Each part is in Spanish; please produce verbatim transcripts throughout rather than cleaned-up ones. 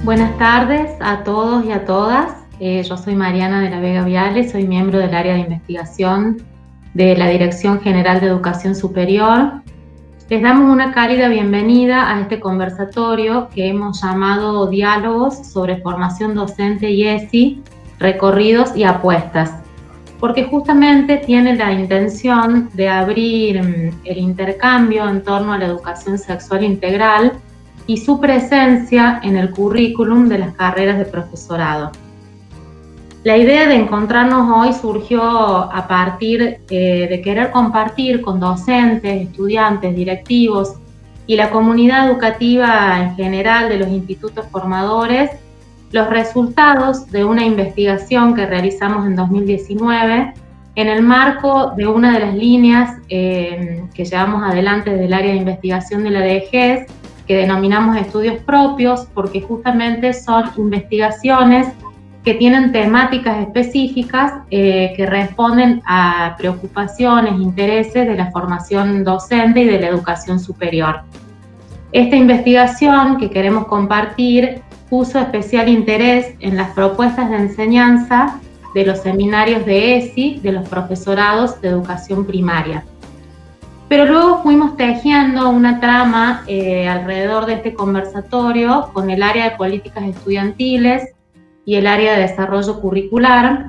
Buenas tardes a todos y a todas. Eh, yo soy Mariana de la Vega Viale, soy miembro del área de investigación de la Dirección General de Educación Superior. Les damos una cálida bienvenida a este conversatorio que hemos llamado Diálogos sobre Formación Docente y E S I, Recorridos y Apuestas, porque justamente tiene la intención de abrir el intercambio en torno a la educación sexual integral y su presencia en el currículum de las carreras de profesorado. La idea de encontrarnos hoy surgió a partir eh, de querer compartir con docentes, estudiantes, directivos y la comunidad educativa en general de los institutos formadores los resultados de una investigación que realizamos en dos mil diecinueve en el marco de una de las líneas eh, que llevamos adelante desde el área de investigación de la D G E S, que denominamos estudios propios, porque justamente son investigaciones que tienen temáticas específicas eh, que responden a preocupaciones, intereses de la formación docente y de la educación superior. Esta investigación que queremos compartir puso especial interés en las propuestas de enseñanza de los seminarios de E S I de los profesorados de educación primaria. Pero luego fuimos tejiendo una trama eh, alrededor de este conversatorio con el área de políticas estudiantiles y el área de desarrollo curricular,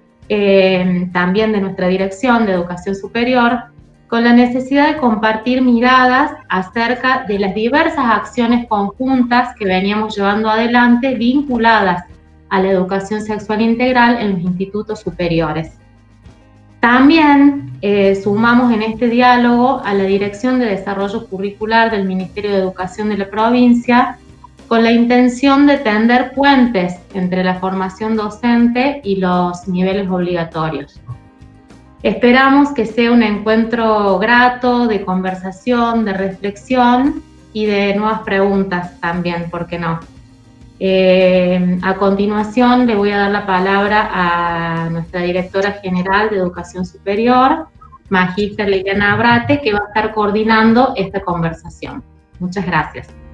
eh, también de nuestra dirección de educación superior, con la necesidad de compartir miradas acerca de las diversas acciones conjuntas que veníamos llevando adelante vinculadas a la educación sexual integral en los institutos superiores. También eh, sumamos en este diálogo a la Dirección de Desarrollo Curricular del Ministerio de Educación de la provincia, con la intención de tender puentes entre la formación docente y los niveles obligatorios. Esperamos que sea un encuentro grato, de conversación, de reflexión y de nuevas preguntas también, ¿por qué no? Eh, a continuación le voy a dar la palabra a nuestra directora general de Educación Superior, Magíster Liliana Abrate, que va a estar coordinando esta conversación. Muchas gracias.